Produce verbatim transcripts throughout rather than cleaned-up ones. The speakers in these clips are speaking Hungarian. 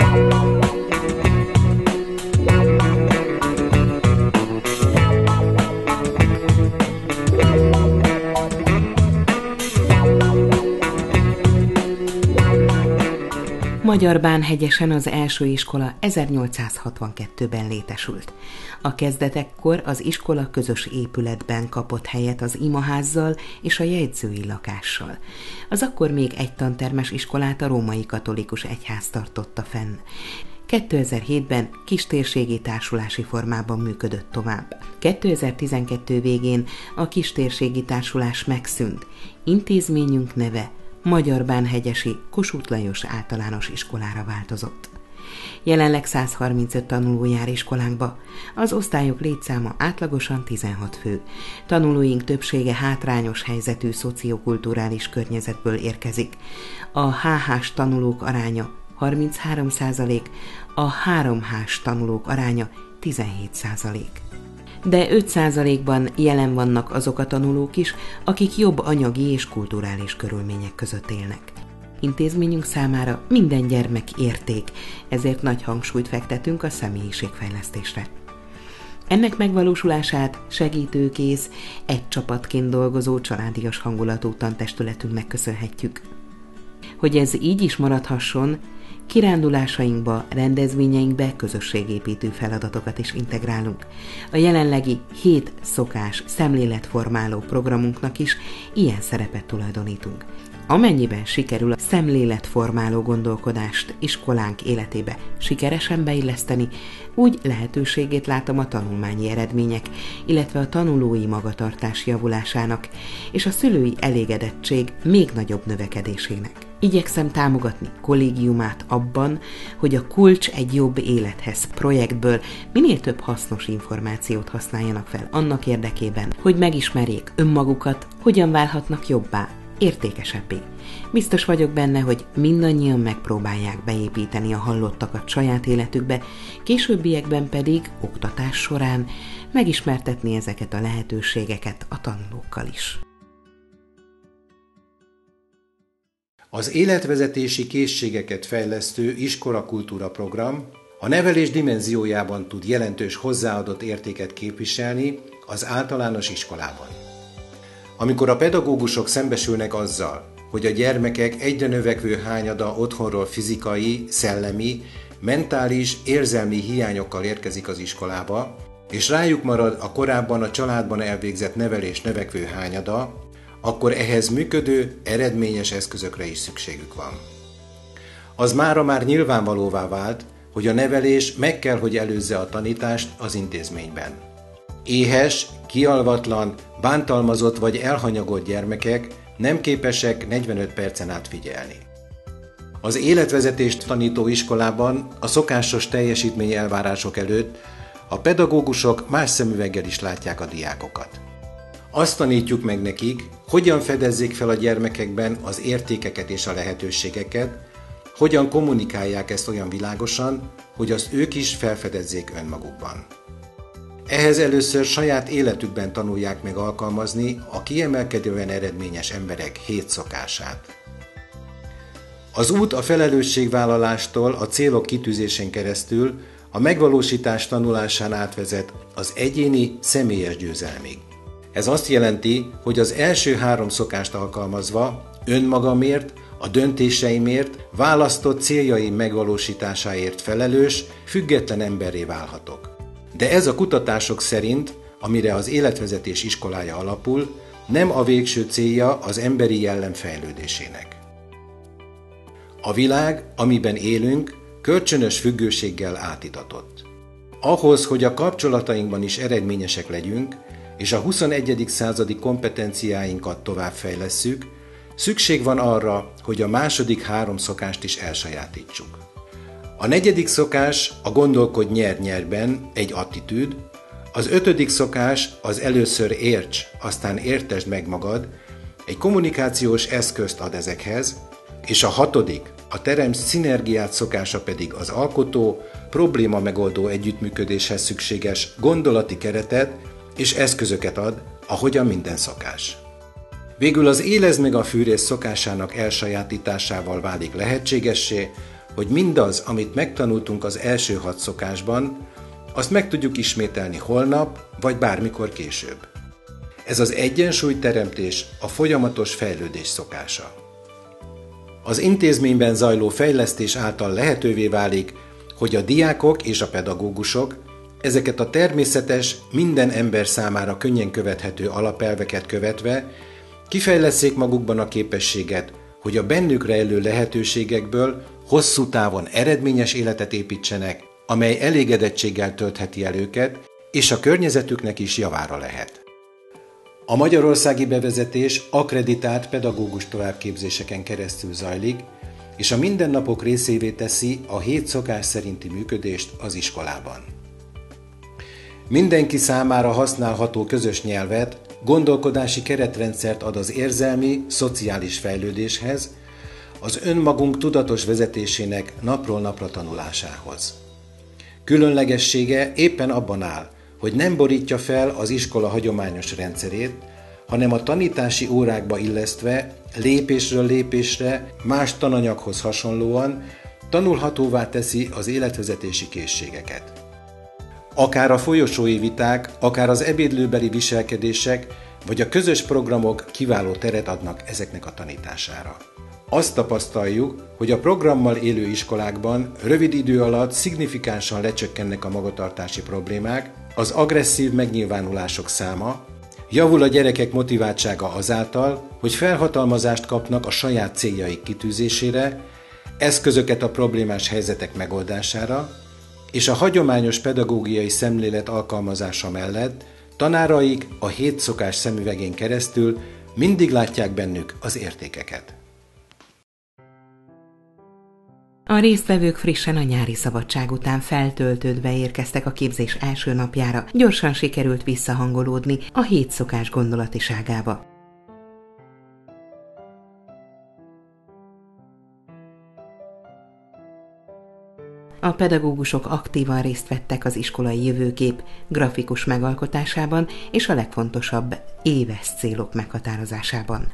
Magyarbánhegyesen az első iskola ezernyolcszázhatvankettőben létesült. A kezdetekkor az iskola közös épületben kapott helyet az imaházzal és a jegyzői lakással. Az akkor még egy tantermes iskolát a római katolikus egyház tartotta fenn. kétezer-hétben kistérségi társulási formában működött tovább. kétezer-tizenkettő végén a kistérségi társulás megszűnt. Intézményünk neve Magyarbánhegyesi Kossuth Lajos Általános Iskolára változott. Jelenleg száz harmincöt tanuló jár iskolánkba, az osztályok létszáma átlagosan tizenhat fő. Tanulóink többsége hátrányos helyzetű szociokulturális környezetből érkezik. A há hás tanulók aránya harminchárom százalék, a három hás tanulók aránya tizenhét százalék. De öt százalékban jelen vannak azok a tanulók is, akik jobb anyagi és kulturális körülmények között élnek. Intézményünk számára minden gyermek érték, ezért nagy hangsúlyt fektetünk a személyiségfejlesztésre. Ennek megvalósulását segítőkész, egy csapatként dolgozó családias hangulatú tantestületünknek köszönhetjük. Hogy ez így is maradhasson, kirándulásainkba, rendezvényeinkbe közösségépítő feladatokat is integrálunk. A jelenlegi hét szokás szemléletformáló programunknak is ilyen szerepet tulajdonítunk. Amennyiben sikerül a szemléletformáló gondolkodást iskolánk életébe sikeresen beilleszteni, úgy lehetőségét látom a tanulmányi eredmények, illetve a tanulói magatartás javulásának és a szülői elégedettség még nagyobb növekedésének. Igyekszem támogatni kollégiumát abban, hogy a Kulcs egy jobb élethez projektből minél több hasznos információt használjanak fel annak érdekében, hogy megismerjék önmagukat, hogyan válhatnak jobbá, értékesebbé. Biztos vagyok benne, hogy mindannyian megpróbálják beépíteni a hallottakat saját életükbe, későbbiekben pedig oktatás során megismertetni ezeket a lehetőségeket a tanulókkal is. Az életvezetési készségeket fejlesztő iskolakultúra program a nevelés dimenziójában tud jelentős hozzáadott értéket képviselni az általános iskolában. Amikor a pedagógusok szembesülnek azzal, hogy a gyermekek egyre növekvő hányada otthonról fizikai, szellemi, mentális, érzelmi hiányokkal érkezik az iskolába, és rájuk marad a korábban a családban elvégzett nevelés növekvő hányada, akkor ehhez működő, eredményes eszközökre is szükségük van. Az mára már nyilvánvalóvá vált, hogy a nevelés meg kell, hogy előzze a tanítást az intézményben. Éhes, kialvatlan, bántalmazott vagy elhanyagolt gyermekek nem képesek negyvenöt percen át figyelni. Az életvezetést tanító iskolában a szokásos teljesítmény elvárások előtt a pedagógusok más szemüveggel is látják a diákokat. Azt tanítjuk meg nekik, hogyan fedezzék fel a gyermekekben az értékeket és a lehetőségeket, hogyan kommunikálják ezt olyan világosan, hogy azt ők is felfedezzék önmagukban. Ehhez először saját életükben tanulják meg alkalmazni a kiemelkedően eredményes emberek hét szokását. Az út a felelősségvállalástól a célok kitűzésén keresztül a megvalósítás tanulásán átvezet az egyéni, személyes győzelemig. Ez azt jelenti, hogy az első három szokást alkalmazva önmagamért, a döntéseimért, választott céljaim megvalósításáért felelős, független emberré válhatok. De ez a kutatások szerint, amire az életvezetés iskolája alapul, nem a végső célja az emberi jellem fejlődésének. A világ, amiben élünk, kölcsönös függőséggel átitatott. Ahhoz, hogy a kapcsolatainkban is eredményesek legyünk, és a huszonegyedik századi kompetenciáinkat továbbfejlesszük, szükség van arra, hogy a második három szokást is elsajátítsuk. A negyedik szokás a gondolkodj nyer-nyerben egy attitűd, az ötödik szokás az először érts, aztán értesd meg magad, egy kommunikációs eszközt ad ezekhez, és a hatodik, a teremts szinergiát szokása pedig az alkotó, probléma megoldó együttműködéshez szükséges gondolati keretet és eszközöket ad, ahogyan minden szokás. Végül az élezd meg a fűrész szokásának elsajátításával válik lehetségessé, hogy mindaz, amit megtanultunk az első hat szokásban, azt meg tudjuk ismételni holnap, vagy bármikor később. Ez az egyensúlyteremtés a folyamatos fejlődés szokása. Az intézményben zajló fejlesztés által lehetővé válik, hogy a diákok és a pedagógusok ezeket a természetes, minden ember számára könnyen követhető alapelveket követve kifejlesszék magukban a képességet, hogy a bennük rejlő lehetőségekből hosszú távon eredményes életet építsenek, amely elégedettséggel töltheti el őket, és a környezetüknek is javára lehet. A magyarországi bevezetés akkreditált pedagógus továbbképzéseken keresztül zajlik, és a mindennapok részévé teszi a hét szokás szerinti működést az iskolában. Mindenki számára használható közös nyelvet, gondolkodási keretrendszert ad az érzelmi, szociális fejlődéshez, az önmagunk tudatos vezetésének napról napra tanulásához. Különlegessége éppen abban áll, hogy nem borítja fel az iskola hagyományos rendszerét, hanem a tanítási órákba illesztve lépésről lépésre más tananyaghoz hasonlóan tanulhatóvá teszi az életvezetési készségeket. Akár a folyosói viták, akár az ebédlőbeli viselkedések, vagy a közös programok kiváló teret adnak ezeknek a tanítására. Azt tapasztaljuk, hogy a programmal élő iskolákban rövid idő alatt szignifikánsan lecsökkennek a magatartási problémák, az agresszív megnyilvánulások száma, javul a gyerekek motiváltsága azáltal, hogy felhatalmazást kapnak a saját céljaik kitűzésére, eszközöket a problémás helyzetek megoldására, és a hagyományos pedagógiai szemlélet alkalmazása mellett tanáraik a hét szokás szemüvegén keresztül mindig látják bennük az értékeket. A résztvevők frissen a nyári szabadság után feltöltődve érkeztek a képzés első napjára, gyorsan sikerült visszahangolódni a hét szokás gondolatiságába. A pedagógusok aktívan részt vettek az iskolai jövőkép grafikus megalkotásában és a legfontosabb éves célok meghatározásában.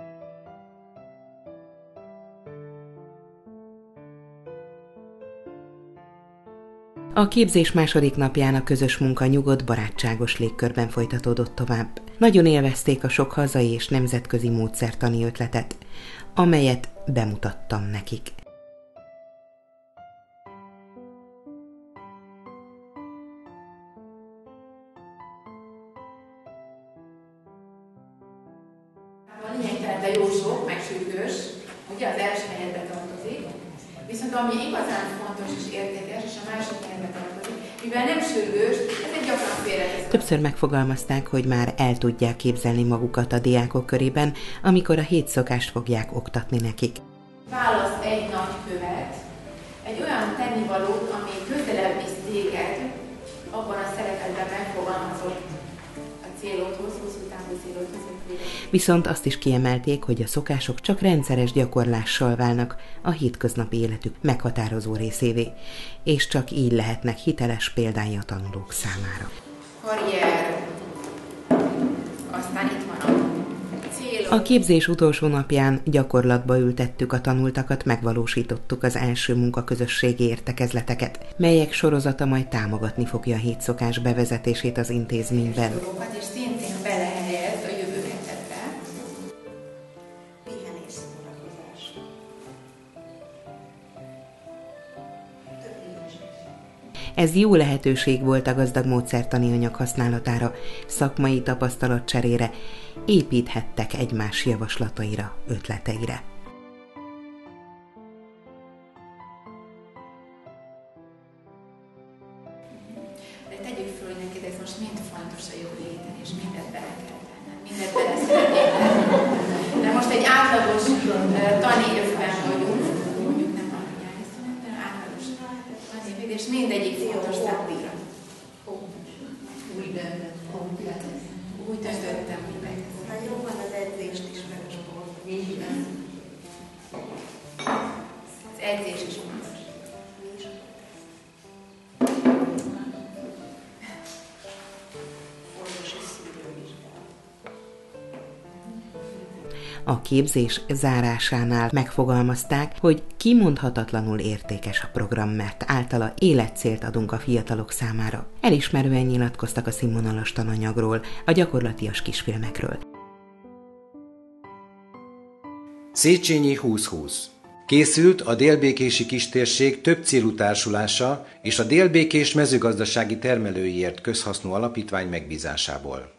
A képzés második napján a közös munka nyugodt, barátságos légkörben folytatódott tovább. Nagyon élvezték a sok hazai és nemzetközi módszertani ötletet, amelyet bemutattam nekik. Lényegtelen, de jó sok, meg sürgős, ugye az első helyetbe tartozik, viszont ami igazán fontos és értékes, és a másik helyetbe tartozik, mivel nem sürgős, ez egy gyakran félreteszem. Többször megfogalmazták, hogy már el tudják képzelni magukat a diákok körében, amikor a hét szokást fogják oktatni nekik. Válasz egy nagy követ, egy olyan tennivalót, ami közelebb visz téged abban a szeretetben megfogalmazott a célodhoz, hosszú távú célodhoz. Viszont azt is kiemelték, hogy a szokások csak rendszeres gyakorlással válnak a hétköznapi életük meghatározó részévé, és csak így lehetnek hiteles példái a tanulók számára. Karrier, aztán itt van a célok. A képzés utolsó napján gyakorlatba ültettük a tanultakat, megvalósítottuk az első munkaközösségi értekezleteket, melyek sorozata majd támogatni fogja a hét szokás bevezetését az intézményben. És szintén belehelyez a jövő hetetre. Pihenés, szórakozás. Ez jó lehetőség volt a gazdag módszertani anyag használatára, szakmai tapasztalatcserére, építhettek egymás javaslataira, ötleteire. De tegyük föl, hogy neked ez most mind fontos a jövő héten, és mindent bele kell tenned, mindent bele szeretnél tenni. De most egy átlagos uh, tanévben vagyunk, mondjuk nem a nyári szünet, de átlagos tanév, és mindegyik fontos számodra. Úgy döntöttem. Úgy döntöttem, hogy megteszem. Na jó van az edzést is, meg a sport. Így van. Az edzés is fontos. A képzés zárásánál megfogalmazták, hogy kimondhatatlanul értékes a program, mert általa életcélt adunk a fiatalok számára. Elismerően nyilatkoztak a színvonalas tananyagról, a gyakorlatias kisfilmekről. Széchenyi húsz-húsz. Készült a Délbékési Kistérség többcélú társulása és a Délbékés Mezőgazdasági Termelőiért Közhasznú Alapítvány megbízásából.